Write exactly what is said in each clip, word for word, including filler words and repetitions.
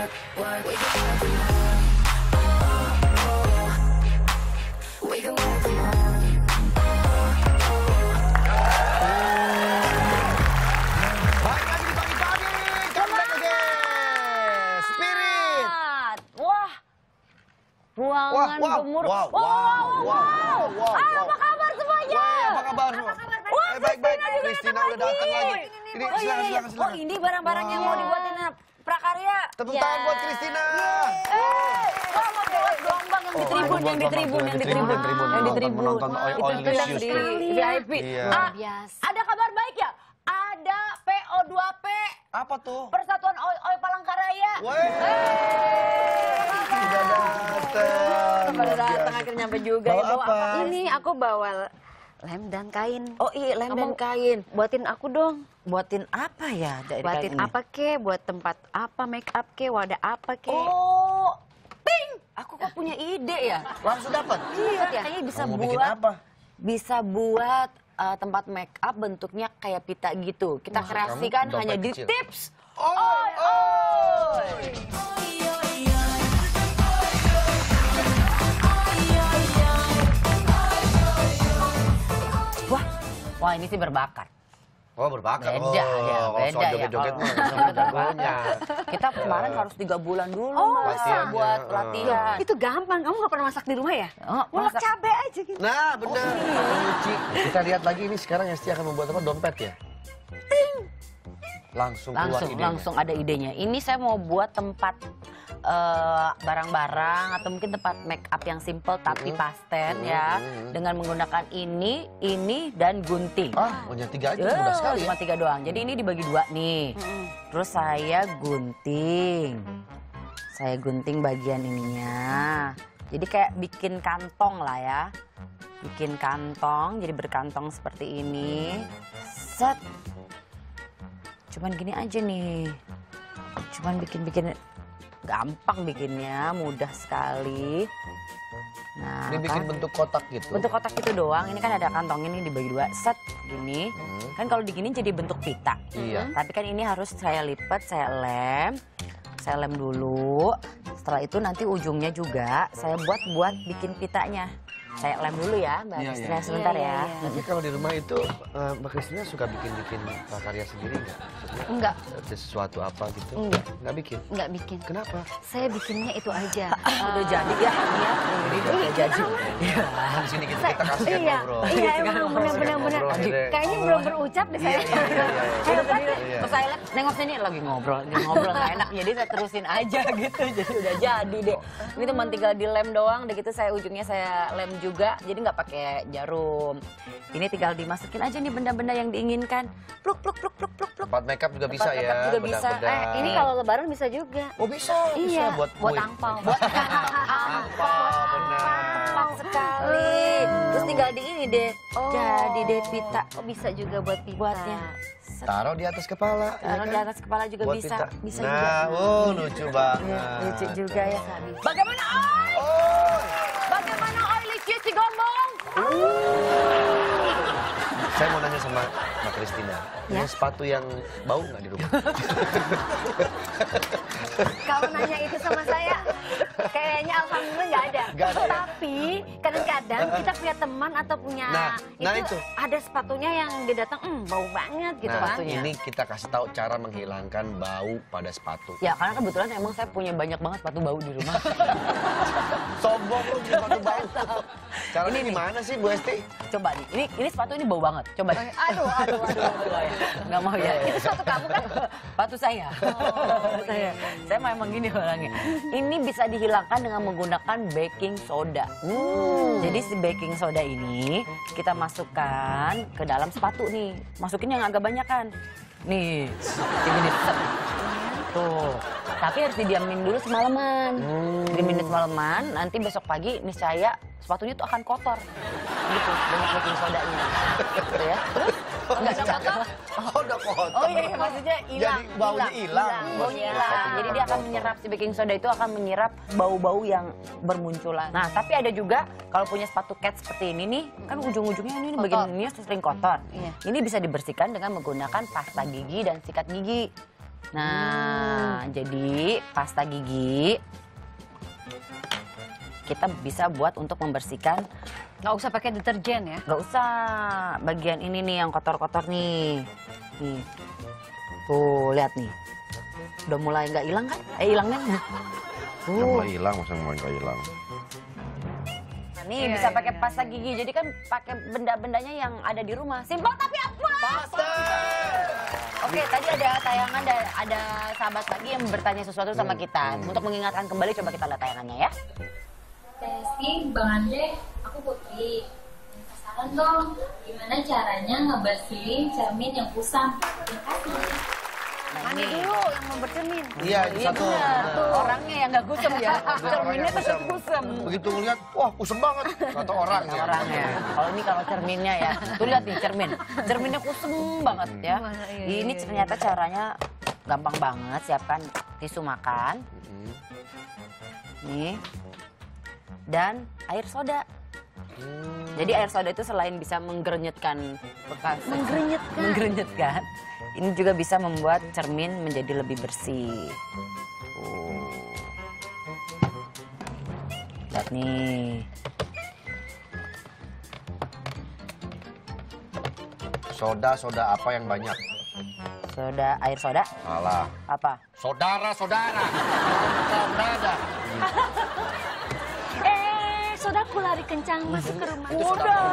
Ruangan gemuruh. Wow, wow, wow, wow, wow. Ah, apa kabar semuanya? Wah, apa kabar semua? Wah, baik, baik. Kristina udah datang lagi. Ini, oh, iya, iya. Oh, ini barang-barang yang mau dibuatin prakarya. Tepuk tangan buat Kristina. Eh, selamat buat Gombang yang di tribun, yang di tribun, yang di tribun, yang di tribun. Menonton All News di V I P. Ah, ada kabar baik ya? Ada P O dua P. Apa tuh? Persatuan Oi Oi Palangkaraya. Woi. Sudah datang. Pada datang akhirnya nyampe juga. Bawa ya, bawa apa? apa? Ini aku bawa lem dan kain. Oh iya, lem dan kain. Buatin aku dong. Buatin apa ya dari Buatin kain ini? apa ke? Buat tempat apa? Make up ke? Wadah apa ke? Oh, ting! Aku kok punya ide ya? Langsung dapat? Iya, ya? kayaknya bisa Mau buat. bikin apa? Bisa buat uh, tempat make up bentuknya kayak pita gitu. Kita Maksud kreasikan kamu hanya dompet di kecil? tips. Oi, oi. Wah, wah ini sih berbakat. Oh, berbakat. Beda oh, ya, kalau beda soal ya. joget-joget kalau- mah sama jagonya. Kita kemarin harus tiga bulan dulu Oh, Mas, latihan, buat ya. latihan. Itu gampang. Kamu gak pernah masak di rumah ya? Oh, Ulek masak- cabe aja gitu. Nah, benar. Nyuci. Kita lihat lagi ini sekarang Esti akan membuat apa? Dompet ya? Langsung keluar langsung idenya. langsung ada idenya. Ini saya mau buat tempat eh, barang-barang atau mungkin tempat make up yang simple tapi Mm-hmm. pasten Mm-hmm. ya, Mm-hmm. dengan menggunakan ini, ini dan gunting. Ah, punya tiga aja Eh, mudah sekali ya. cuma tiga doang. Jadi ini dibagi dua nih. Terus saya gunting. Saya gunting bagian ininya. Jadi kayak bikin kantong lah ya. Bikin kantong, jadi berkantong seperti ini. Set. Cuman gini aja nih. Cuman bikin-bikin, gampang bikinnya, mudah sekali. Nah, Ini bikin kan? bentuk kotak gitu. Bentuk kotak itu doang. Ini kan ada kantong ini dibagi dua, set gini. Hmm. Kan kalau digini jadi bentuk pita. Iya. Tapi kan ini harus saya lipat, saya lem. Saya lem dulu. Setelah itu nanti ujungnya juga saya buat buat bikin pitanya. Saya lem dulu ya, Mbak Iya, Kristina, iya. sebentar Iya, ya. iya, Tapi kalau di rumah itu eh, Mbak Kristina suka bikin-bikin prakarya sendiri nggak? Maksudnya Enggak. ada sesuatu apa gitu? Enggak. Nggak bikin? Nggak bikin. Kenapa? Saya bikinnya itu aja. Udah jadi ya, ini ya. Ini udah jadi. Iya. Di sini kita, kita kasih ya Iya, ngobrol. iya emang benar-benar benar. Ngobrol, akhirnya Kayaknya belum berucap deh saya. Iya, iya, iya, iya. Udah tadi Iya. pas saya lihat, nengok sini lagi ngobrol, lagi ngobrol nggak enak, jadi saya terusin aja gitu, jadi udah jadi deh. Ini cuma tinggal dilem doang, udah gitu saya ujungnya saya lem juga, jadi nggak pakai jarum. Ini tinggal dimasukin aja nih benda-benda yang diinginkan, pluk pluk pluk pluk pluk pluk. Tempat makeup juga bisa Tempat ya. makeup juga bisa. bedak-bedak. Eh, ini kalau lebaran bisa juga. Oh bisa, bisa Iya, buat buat kue. angpau. Buat Angpau, benar. gampang sekali. Terus tinggal di ini deh, Oh. jadi deh pita Oh, bisa juga buat pita. buatnya. Taruh di atas kepala. ya Taruh di kan? atas kepala juga Buat bisa, pita. bisa nah, juga. oh lucu banget. Iya, lucu juga ya. Bisa. Bagaimana Oi? Oh, Bagaimana Oi Lici si Gombong? saya mau nanya sama Mbak Kristina. Ya? Punya sepatu yang bau nggak di rumah? Kalau nanya itu sama saya, kayaknya alhamdulillah nggak ada. Nggak ada ya? Tapi kadang-kadang kita punya teman atau punya Nah, nah itu. ada sepatunya yang dia datang, hmm, bau banget gitu Nah, kan. sepatunya. ini kita kasih tahu cara menghilangkan bau pada sepatu. Ya karena kebetulan emang saya punya banyak banget sepatu bau di rumah. Sombong lu punya sepatu bau. Caranya Ini nih. gimana sih Bu Esti? Coba nih, ini ini sepatu ini bau banget. Coba. Aduh, aduh, aduh. Nggak mau ya. Itu sepatu kamu kan? Sepatu saya. Oh, saya. Saya memang gini orangnya. Ini bisa dihilangkan dengan menggunakan baking soda. Hmm. Jadi si baking soda ini kita masukkan ke dalam sepatu nih. Masukin yang agak banyak kan. Nih, ini nih. set. Tuh. Tapi harus didiamin dulu semalaman. Hmm. Didiamin semalaman, nanti besok pagi niscaya sepatunya tuh akan kotor. Gitu, banyak baking sodanya. Gitu ya. Terus enggak ada kotor. Oh, udah kotor. Oh iya, iya, maksudnya hilang. Jadi baunya hilang. Baunya hilang. Jadi dia akan menyerap, si baking soda itu akan menyerap bau-bau yang bermunculan. Nah, tapi ada juga kalau punya sepatu cat seperti ini nih, kan ujung-ujungnya ini, ini Kotor. bagian ini sering kotor. Iya. Ini bisa dibersihkan dengan menggunakan pasta gigi dan sikat gigi. Nah, jadi pasta gigi kita bisa buat untuk membersihkan. Nggak usah pakai deterjen ya? Nggak usah, bagian ini nih yang kotor-kotor nih. Nih, tuh lihat nih, udah mulai nggak hilang kan? Eh hilang kan? Yang Tuh, mulai hilang, masa mulai nggak hilang. nah, nih Iya, bisa iya, pakai iya, pasta iya. gigi. Jadi kan pakai benda-bendanya yang ada di rumah. Simpel tapi apa? Pasta! Oke, tadi ada tayangan, ada, ada sahabat lagi yang bertanya sesuatu sama kita. Untuk mengingatkan kembali, coba kita lihat tayangannya ya. Testing, Bang Andre, aku Putri. Penasaran dong, gimana caranya ngebersihin cermin yang kusam? Terima kasih. Nah, Mana ini. dulu yang mau bercermin? Iya, itu Iya satu. benar, tuh Benar. orangnya yang nggak kusem ya. Cerminnya tetap kusem. Begitu ngeliat, wah kusem banget. Kata orang ya. Orangnya. Kalau ini kalau cerminnya ya, tuh lihat nih cermin. Cerminnya kusem banget ya. Gimana? Iya, Ini iya, iya, ternyata caranya gampang banget. Siapkan tisu makan, Hmm. nih, dan air soda. Hmm. Jadi air soda itu selain bisa menggerenyetkan bekas, Menggerenyetkan. menggerenyetkan, ini juga bisa membuat cermin menjadi lebih bersih. Oh. Lihat nih. Soda, soda apa yang banyak? Soda, air soda, Salah. apa? Saudara-saudara. Saudara. Eh, sodaku lari kencang masuk ke rumah. Udah.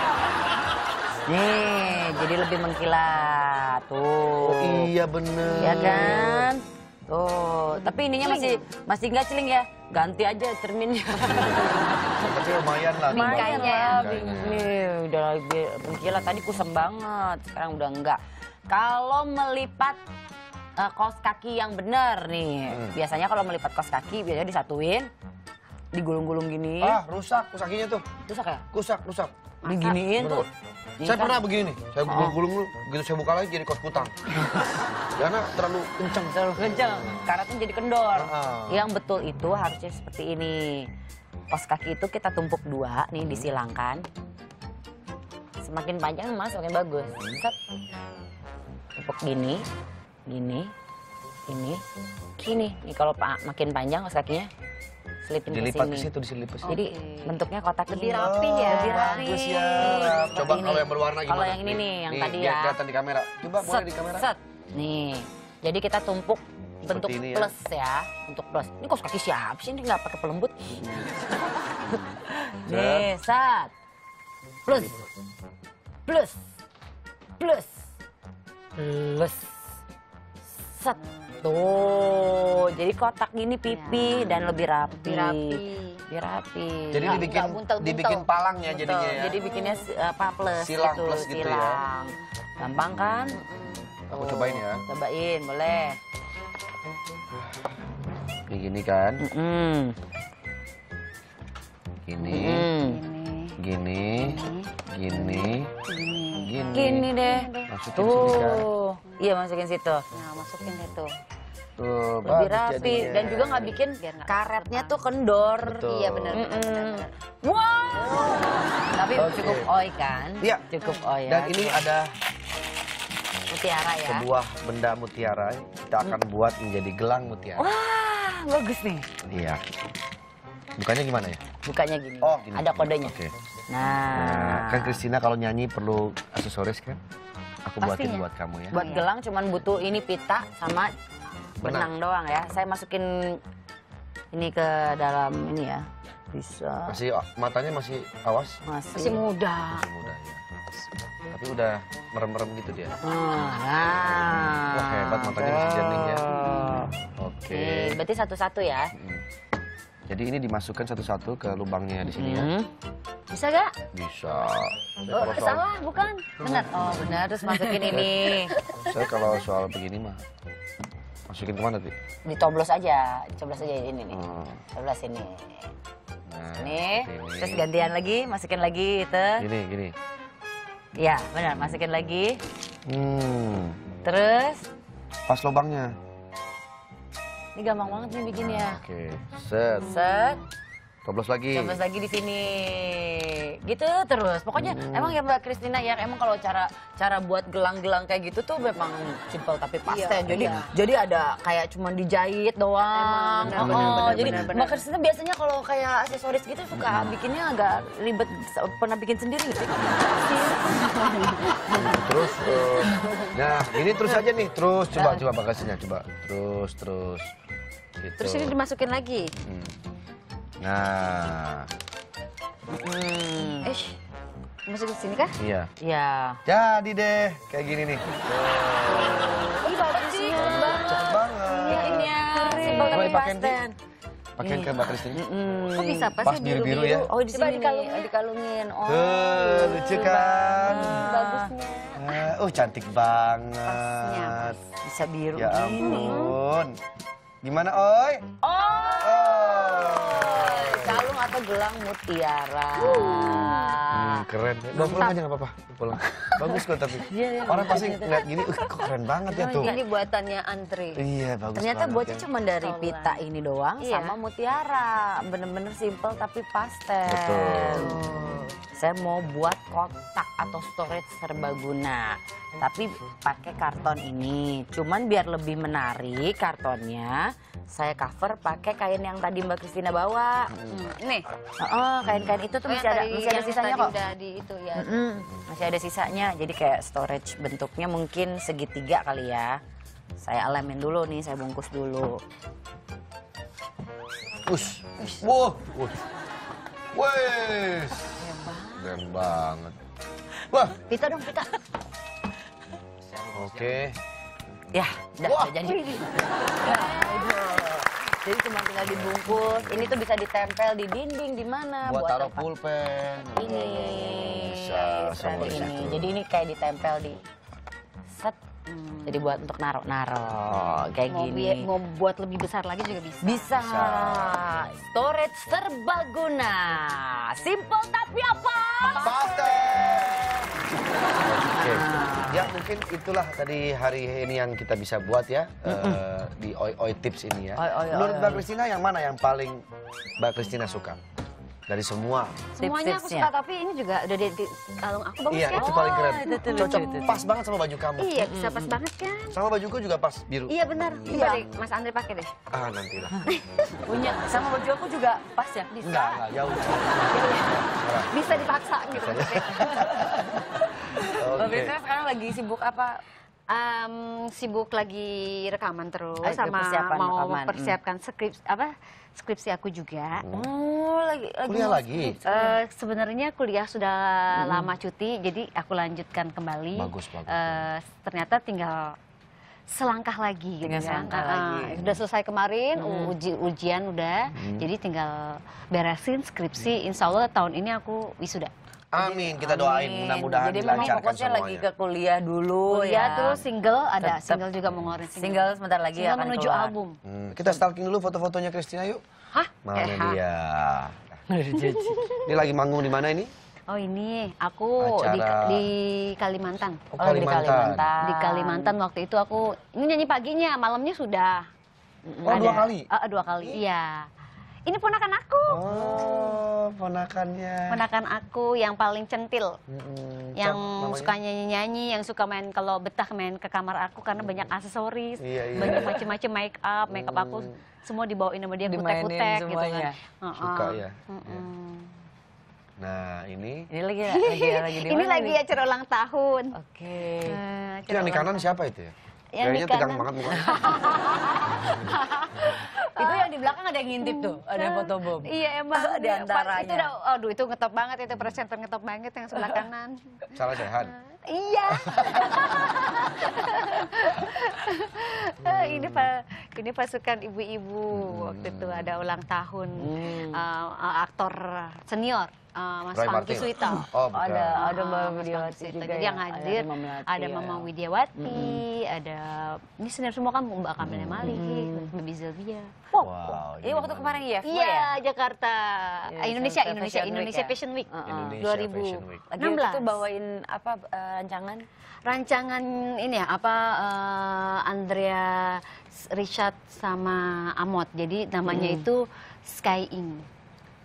Nih, jadi lebih mengkilat. Tuh. Oh iya bener. Ya kan? Tuh, tapi ininya masih masih nggak celing ya. Ganti aja cerminnya. Tapi lumayan lah. Bingkainya ya. lah, nih udah lebih mengkilat. Tadi kusem banget, sekarang udah enggak. Kalau melipat eh, kaos kaki yang benar nih, Hmm. biasanya kalau melipat kaos kaki biasanya disatuin, digulung-gulung gini. Ah, rusak kusakinya tuh. Rusak ya? Rusak, rusak. Diginiin tuh. Ini Saya kan- pernah begini nih. Saya gulung-gulung dulu, begitu saya buka lagi jadi kos kutang. Karena terlalu kencang. Terlalu kencang, karetnya jadi kendor. Ah. Yang betul itu harusnya seperti ini. Kaos kaki itu kita tumpuk dua, nih disilangkan. Semakin panjang mas, semakin bagus. Set. Tumpuk gini, gini, ini, gini. Nih kalau pa makin panjang kaos kakinya, selipin ke Dilipat sini. ke situ, diselipin. Jadi Oke. bentuknya kotak Lebih ini. rapi ya. Lebih rapi. Bagus ya. Seperti Coba ini. kalau yang berwarna gimana? Kalau yang ini nih, yang tadi biar ya. kelihatan di kamera. Coba boleh Set, di kamera. set. Nih, jadi kita tumpuk bentuk ini ya. plus ya, untuk plus. Ini kaos kaki siapa sih? Ini nggak pakai pelembut. Nih, set. Plus. Plus. Plus. Plus. Set. Tuh, jadi kotak gini pipi dan lebih rapi. Lebih rapi. Lebih rapi. Jadi Nggak- dibikin nggak buntel-buntel. dibikin palangnya Betul, jadinya ya. jadi bikinnya si- apa plus Silang gitu, plus gitu ya. silang. Gampang kan? Aku Tuh, cobain ya. Cobain, boleh. Kayak gini kan. Mm-mm. Gini, Mm. gini, gini, gini. Gini deh. Masukin sini kan. Tuh, iya masukin situ. Nah, masukin itu. Tuh, Lebih bagus rapi jadinya. dan juga nggak bikin Biar nggak karetnya tuh kendor. Betul. Iya benar. benar, Mm-mm. benar, benar. Wow. Tapi Oke. cukup oi kan? Iya. Cukup oi ya. Dan ini ada mutiara ya. sebuah benda mutiara. Kita akan buat menjadi gelang mutiara. Wah, bagus nih. Iya. Bukannya gimana ya? Bukanya gini. Oh, gini. Ada kodenya. Oke. Nah, Nah, kan Christina kalau nyanyi perlu aksesoris kan? Aku buatin Pastinya. buat kamu ya. buat Iya. gelang cuman butuh ini pita sama benang doang ya. Saya masukin ini ke dalam ini ya. Bisa. Masih matanya masih awas? Masih. Masih muda. Masih muda ya. Tapi udah merem-merem gitu dia. Hmm, nah. Wah, hebat, matanya masih jernih ya. tuh. Oke. Oke, berarti satu-satu ya. Mm. Jadi ini dimasukkan satu-satu ke lubangnya di sini ya. Hmm. Bisa gak? Bisa. Saya Oh, kalau soal, salah, bukan? Benar. Oh benar, terus masukin ini. saya kalau soal begini mah masukin kemana tuh? Ditoblos aja, coblos aja ini nih. Hmm. Coblos ini. Nah, Nih, seperti terus ini. gantian lagi, masukin lagi itu. Gini, gini. Ya, benar, masukin lagi. Hmm. Terus, Pas lubangnya. ini gampang banget nih bikinnya. Oke. Set. Set. Coblos lagi. Coblos lagi di sini. Gitu terus. Pokoknya Hmm. emang ya Mbak Christina ya emang kalau cara cara buat gelang-gelang kayak gitu tuh memang simple tapi pasti. Iya, jadi iya. jadi ada kayak cuman dijahit doang. Emang, Oh, benar, benar, benar, jadi benar, benar. Mbak Christina biasanya kalau kayak aksesoris gitu suka bikinnya agak ribet. Pernah bikin sendiri nggak sih? Terus, eh, nah ini terus aja nih, terus coba coba bagasinya coba, terus terus. Gitu. Terus ini dimasukin lagi. Hmm. Nah, Hmm. Eh, masukin sini kah? iya. Ya. Jadi deh, kayak gini nih. Ih, bagus sih. Cepet banget. Iya ini ya. Simple Coba tapi dipakein, Ti. pasten. Pakein ke Mbak Christine. Hmm. Kok bisa pas Pas sih biru-biru biru-biru? ya. Oh di Coba sini dikalungin. nih, dikalungin. Oh. Tuh, lucu kan? Bagusnya. Eh, Oh, cantik banget. Bisa biru Ya gini. ampun. Gimana, Oi? Oh. Oh. Kalung atau gelang mutiara. Hmm, keren. Bawa pulang aja nggak apa-apa. Pulang. Bagus kok tapi. Iya, iya, Orang pasti bagus, ngeliat gini, uh, kok keren banget ya tuh. Ini buatannya Andre. Iya, bagus Ternyata banget buatnya ya. cuma dari Tolan. pita ini doang Iya. sama mutiara. Bener-bener simple tapi pastel. Betul. Saya mau buat kotak atau storage serbaguna. Tapi pakai karton ini. Cuman biar lebih menarik kartonnya, saya cover pakai kain yang tadi Mbak Christina bawa. Hmm, nih. Heeh, kain-kain itu tuh Oh, masih yang ada tadi- masih ada yang sisanya tadi kok. Udah di itu ya. Mm-mm, masih ada sisanya, jadi kayak storage bentuknya mungkin segitiga kali ya. Saya alamin dulu nih, saya bungkus dulu. Ush. Wah. Wah. Wes. Keren banget. Wah. Pita dong, pita. Oke. Ya, udah, Wah. udah jadi. Jadi cuma tinggal dibungkus. Ini tuh bisa ditempel di dinding di mana Buat taruh tempat pulpen. ini. Bisa, Seperti bisa ini. tuh. Jadi ini kayak ditempel di set. Jadi buat untuk naro-naro kayak Mau, gini. bi- mau buat lebih besar lagi juga bisa. Bisa. Storage serbaguna. Simple tapi apa? Pastel. Oke. Ya mungkin itulah tadi hari ini yang kita bisa buat ya. eh, di Oi Oi Tips ini ya. Oi, oi, Menurut oi, Mbak oi. Christina yang mana yang paling Mbak Christina suka? Dari semua. Semuanya aku Tips-tipsnya. suka, tapi ini juga udah di, di kalung aku bagus Iya, kan? itu paling keren. itu tuh Cocok lucu, itu. pas banget sama baju kamu. Iya, bisa pas banget kan? Sama bajuku juga pas biru. Iya benar. Coba Iya. deh, Mas Andre pakai deh. Ah, nantilah. Punya sama baju aku juga pas ya? Bisa. Enggak, enggak, jauh. Bisa dipaksa gitu. Mbak Oke. Christina sekarang lagi sibuk apa? Em, sibuk lagi rekaman terus Lagi sama persiapan mau rekaman, mempersiapkan skrip apa skripsi aku juga. Oh, lagi lagi Kuliah mau lagi? skripsi. Eh, sebenarnya kuliah sudah lama cuti, jadi aku lanjutkan kembali. Bagus, bagus, Eh, ternyata tinggal selangkah lagi gitu Tinggal kan. selangkah Ah, lagi. ah, Udah selesai kemarin, uji ujian udah, Hmm. jadi tinggal beresin skripsi. Insya Allah tahun ini aku wisuda. Amin, kita doain Amin. mudah-mudahan Jadi memang dilancarkan fokusnya semuanya. lagi ke kuliah dulu Kuliah ya. terus single ada, Tetap. single juga mau ngeluarin single. Single sebentar lagi Single akan menuju keluar. album. Hmm, kita stalking dulu foto-fotonya Christina yuk. Hah? Mana Eh, ha. dia? Ini lagi manggung di mana ini? Oh ini aku di, Acara- di Kalimantan. Oh, Oh, di Kalimantan. Kalimantan. Di Kalimantan waktu itu aku ini nyanyi paginya, malamnya sudah. Oh, dua kali? Eh, dua kali, iya. Ini ponakan aku. Oh, ponakannya. Ponakan aku yang paling centil. Mm-mm. Yang Cap, namanya? suka nyanyi-nyanyi, yang suka main kalau betah main ke kamar aku karena banyak aksesoris, Iya, iya. banyak macam-macam make up, make up aku Hmm. semua dibawain sama dia Dimainin kutek-kutek gitu kan. semuanya. Heeh. Suka ya? Mm-mm. Nah, ini. Ini lagi lagi lagi di Ini mana lagi nih? acara ulang tahun. Oke. Eh, Itu yang di kanan siapa itu ya? Yang di Kayaknya tegang kanan. banget mukanya. Itu yang di belakang ada yang ngintip tuh, ada foto Bob. Iya emang. Di antaranya. Itu udah, aduh itu ngetop banget, itu presenter ngetop banget yang sebelah kanan. Salah sehat. Iya. Eh, ini pak, ini pasukan ibu-ibu waktu itu ada ulang tahun Hmm. eh, eh, aktor senior. eh, Mas Roy Fangki Martin. Suwita. Oh, bukan. Ada ada Ah, Mbak Mas Widiawati Fangki Suwita. juga Jadi ya. yang hadir Mama Melati, ada ya. Mama Widiawati, ada ini senior semua kan Mbak Kamila Malik, Baby Zelvia. Wow. Wow, Ini waktu gimana? kemarin ya? Iya, Jakarta. Iya, Ah, Indonesia, Fashion Indonesia, Week Indonesia ya? Fashion Week. Heeh. Indonesia dua ribu Fashion Week. Lagi enam waktu belas. itu bawain apa eh, rancangan? Rancangan ini ya, apa eh, Andrea Richard sama Amot. Jadi namanya itu Skying.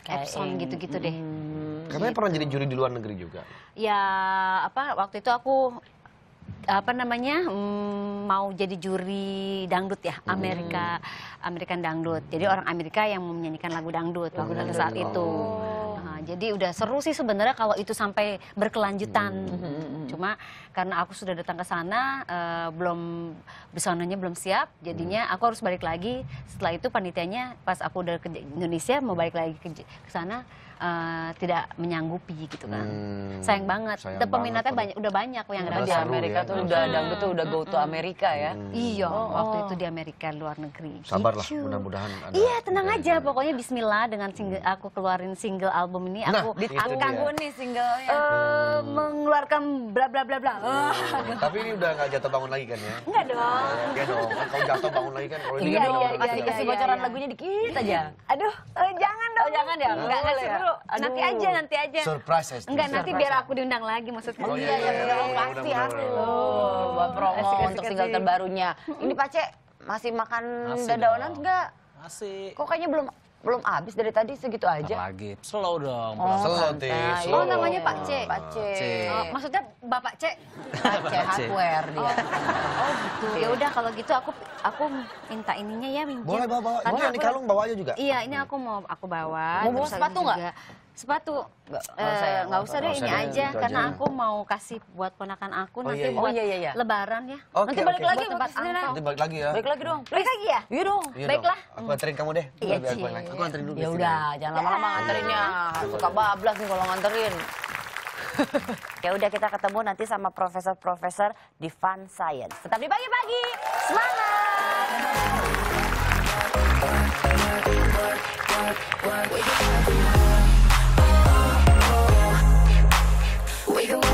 Kayak Epson yang- gitu-gitu deh. Hmm, Katanya pernah jadi juri di luar negeri juga. Ya apa waktu itu aku apa namanya mm, mau jadi juri dangdut ya Amerika American dangdut. Jadi orang Amerika yang menyanyikan lagu dangdut waktu pada saat itu. Nah, jadi udah seru sih sebenarnya kalau itu sampai berkelanjutan. Cuma karena aku sudah datang ke sana eh, belum busanonya belum siap. Jadinya aku harus balik lagi. Setelah itu panitianya pas aku udah ke Indonesia mau balik lagi ke, ke sana eh, tidak menyanggupi gitu kan. Hmm, Sayang banget. sayang Dan peminatnya banget. banyak udah banyak yang Karena Udah di datang. seru Amerika ya. tuh udah dangdut tuh udah go to Amerika ya. Iya, Oh, waktu oh. itu di Amerika luar negeri. Sabarlah, Gitu. mudah-mudahan ada. Iya, tenang juga aja. yang- Pokoknya Bismillah dengan single aku keluarin single album ini Nah, aku itu akan dia. nih singlenya. eh, mengeluarkan bla bla bla bla. Ah, Tapi ini udah nggak jatuh bangun lagi kan ya? enggak dong. Iya dong, kan kalau jatuh bangun lagi kan kalau ini Iya, kan iya, udah iya, Kasih iya, kasih iya, bocoran iya. lagunya dikit aja. Aduh, eh, jangan dong. Oh, jangan ya? Enggak Boleh ngasih ya? dulu. Aduh. Nanti aja, nanti aja. surprise ya. Enggak, nanti Surprise biar ya. aku diundang lagi maksudnya. Oh, Iya, iya, iya, iya, iya, pasti benar-benar. harus. Oh, buat promo Asik, asik, untuk single asik. terbarunya. Ini Pak Cek masih makan Masih dadaunan dong. enggak? Masih. Kok kayaknya belum belum habis dari tadi segitu Ntar aja? lagi. Slow dong. Oh, Slow, santai. Tis, Oh, slow. namanya Pak C. Pak C. C. Oh, maksudnya Bapak C. Pak C hardware dia. Oh gitu. Ya udah kalau gitu aku aku minta ininya ya minjem. Boleh bawa bawa. Karena Ini yang di aku- kalung bawa aja juga. Iya, ini aku mau aku bawa. Mau bawa Terus habis sepatu nggak? juga- Sepatu. Nggak, Eh, nggak usah ya, nggak usah deh, nggak ini usah deh, aja. itu Karena aja. aku mau kasih buat ponakan aku Oh, nanti iya, iya. buat Oh, iya, iya, iya. lebaran ya. Oke, Nanti balik oke. lagi Buat tempat buat kesini, angpau. Nanti balik lagi ya. Balik lagi dong. Balik lagi ya? Iya dong. Iya Baiklah. dong. Aku anterin kamu deh. Iya, Biar Ci. balik lagi. Aku anterin dulu. Ya di sini. udah, jangan lama-lama nganterinnya. Suka bablas nih kalau nganterin. Ya udah kita ketemu nanti sama profesor-profesor di Fun Science. Tetap di pagi-pagi. Semangat. We can